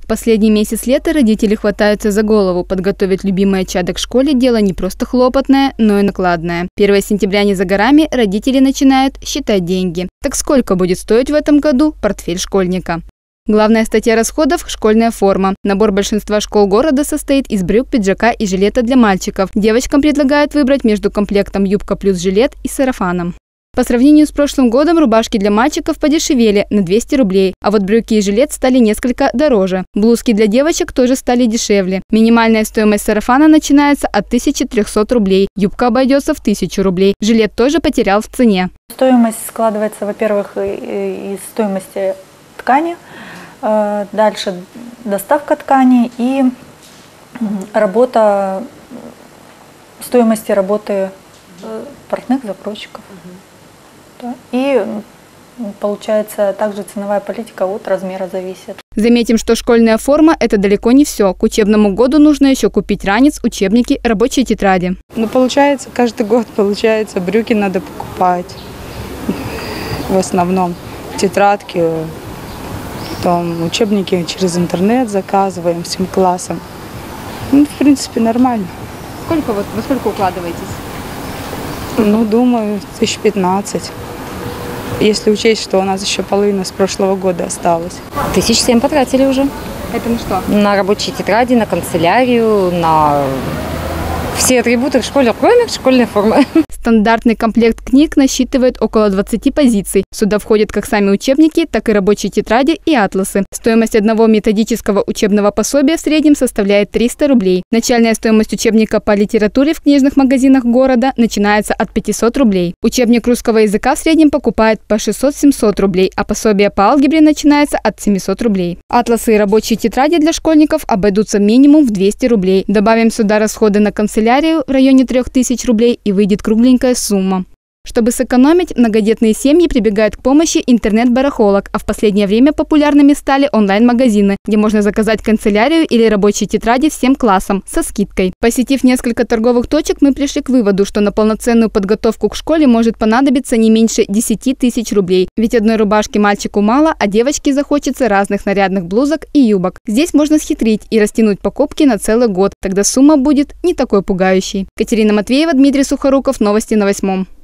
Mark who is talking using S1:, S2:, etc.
S1: Последний месяц лета родители хватаются за голову. Подготовить любимое чадо к школе – дело не просто хлопотное, но и накладное. 1 сентября не за горами, родители начинают считать деньги. Так сколько будет стоить в этом году портфель школьника? Главная статья расходов – школьная форма. Набор большинства школ города состоит из брюк, пиджака и жилета для мальчиков. Девочкам предлагают выбрать между комплектом юбка плюс жилет и сарафаном. По сравнению с прошлым годом рубашки для мальчиков подешевели на 200 рублей, а вот брюки и жилет стали несколько дороже. Блузки для девочек тоже стали дешевле. Минимальная стоимость сарафана начинается от 1300 рублей, юбка обойдется в 1000 рублей, жилет тоже потерял в цене.
S2: Стоимость складывается, во-первых, из стоимости ткани, дальше доставка ткани и стоимости работы портных закройщиков. И получается, также ценовая политика от размера зависит.
S1: Заметим, что школьная форма – это далеко не все. К учебному году нужно еще купить ранец, учебники, рабочие тетради.
S3: Получается, каждый год брюки надо покупать. В основном тетрадки, потом учебники через интернет заказываем всем классом. В принципе, нормально.
S1: Во сколько укладываетесь?
S3: Думаю, 1015. Если учесть, что у нас еще половина с прошлого года осталась.
S4: 1700 потратили уже.
S1: Это на что?
S4: На рабочие тетради, на канцелярию, на все атрибуты в школе, кроме школьной формы.
S1: Стандартный комплект книг насчитывает около 20 позиций. Сюда входят как сами учебники, так и рабочие тетради и атласы. Стоимость одного методического учебного пособия в среднем составляет 300 рублей. Начальная стоимость учебника по литературе в книжных магазинах города начинается от 500 рублей. Учебник русского языка в среднем покупают по 600-700 рублей, а пособие по алгебре начинается от 700 рублей. Атласы и рабочие тетради для школьников обойдутся минимум в 200 рублей. Добавим сюда расходы на канцелярию в районе 3000 рублей и выйдет кругленькая сумма. Чтобы сэкономить, многодетные семьи прибегают к помощи интернет-барахолок, а в последнее время популярными стали онлайн-магазины, где можно заказать канцелярию или рабочие тетради всем классам со скидкой. Посетив несколько торговых точек, мы пришли к выводу, что на полноценную подготовку к школе может понадобиться не меньше 10 тысяч рублей. Ведь одной рубашки мальчику мало, а девочке захочется разных нарядных блузок и юбок. Здесь можно схитрить и растянуть покупки на целый год, тогда сумма будет не такой пугающей. Катерина Матвеева, Дмитрий Сухоруков, новости на 8.